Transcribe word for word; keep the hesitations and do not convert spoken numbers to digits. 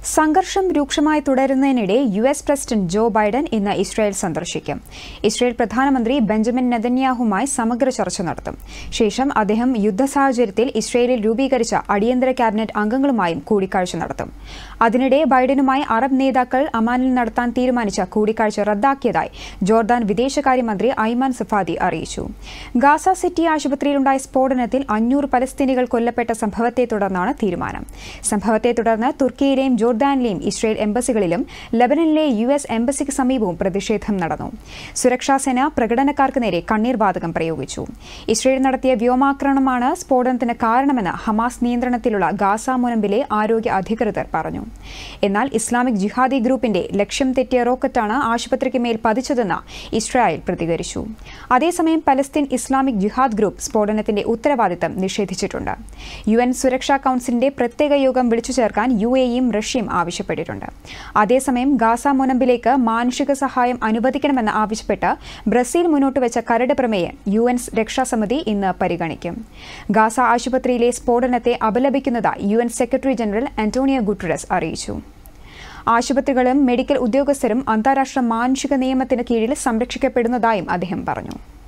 സംഘർഷം രൂക്ഷമായി തുടരുന്നതിനിടെ U S president Joe Biden ഇന്ന് ഇസ്രായേൽ സന്ദർശിക്കും. ഇസ്രായേൽ പ്രധാനമന്ത്രി ബെഞ്ചമിൻ നെതന്യാഹുമായി സമഗ്ര ചർച്ച നടത്തും. ശേഷം അദ്ദേഹം യുദ്ധ സാഹചര്യത്തിൽ ഇസ്രായേലിൽ രൂപീകരിച്ച അടിയന്തര ക്യാബിനറ്റ് അംഗങ്ങളുമായും കൂടിക്കാഴ്ച നടത്തും. അതിനിടെ ബൈഡനുമായി അറബ് നേതാക്കൾ അമാനിൽ നടത്താൻ തീരുമാനിച്ച കൂടിക്കാഴ്ച റദ്ദാക്കിയതായി ജോർദാൻ വിദേശകാര്യമന്ത്രി ഐമാൻ സഫാദി അറിയിച്ചു. ഗാസ സിറ്റി ആശുപത്രിയിലുണ്ടായ സ്ഫോടനത്തിൽ അഞ്ഞൂറ് പലസ്തീനികൾ കൊല്ലപ്പെട്ട സംഭവത്തെ തുടർന്നാണ് തീരുമാനം. സംഭവത്തെ തുടർന്ന് തുർക്കിയിലെയും ജോർദാനിലെയും ഇസ്രായേൽ എംബസികളിലും ലബനനിലെ യു എസ് എംബസിക്ക് സമീപവും പ്രതിഷേധം നടന്നു. സുരക്ഷാ സേന പ്രകടനക്കാർക്ക് നേരെ കണ്ണീർ വാതകം പ്രയോഗിച്ചു. ഇസ്രായേൽ നടത്തിയ വ്യോമാക്രമണമാണ് സ്ഫോടനത്തിന് കാരണമെന്ന് ഹമാസ് നിയന്ത്രണത്തിലുള്ള ഗാസ മുനമ്പിലെ ആരോഗ്യ അധികൃതർ പറഞ്ഞു. എന്നാൽ ഇസ്ലാമിക് ജിഹാദി ഗ്രൂപ്പിന്റെ ലക്ഷ്യം തെറ്റിയ റോക്കറ്റാണ് ആശുപത്രിക്ക് മേൽ പതിച്ചതെന്ന് ഇസ്രായേൽ പ്രതികരിച്ചു. അതേസമയം പലസ്തീൻ ഇസ്ലാമിക് ജിഹാദ് ഗ്രൂപ്പ് സ്ഫോടനത്തിന്റെ ഉത്തരവാദിത്തം നിഷേധിച്ചിട്ടുണ്ട്. യു എൻ സുരക്ഷാ കൌൺസിലിന്റെ പ്രത്യേക യോഗം വിളിച്ചു ചേർക്കാൻ യു എയും റഷ്യയും ആവശ്യപ്പെട്ടിട്ടുണ്ട്. അതേസമയം ഗാസ മുനമ്പിലേക്ക് മാനുഷിക സഹായം അനുവദിക്കണമെന്ന് ആവശ്യപ്പെട്ട് ബ്രസീൽ മുന്നോട്ട് വെച്ച കരട് പ്രമേയം യു എൻ രക്ഷാസമിതി ഇന്ന് പരിഗണിക്കും. ഗാസ ആശുപത്രിയിലെ സ്ഫോടനത്തെ അപലപിക്കുന്നതായി U N secretary general Antonio Guterres അറിയിച്ചു. ആശുപത്രികളും മെഡിക്കൽ ഉദ്യോഗസ്ഥരും അന്താരാഷ്ട്ര മാനുഷിക നിയമത്തിന് കീഴിൽ സംരക്ഷിക്കപ്പെടുന്നതായും അദ്ദേഹം പറഞ്ഞു.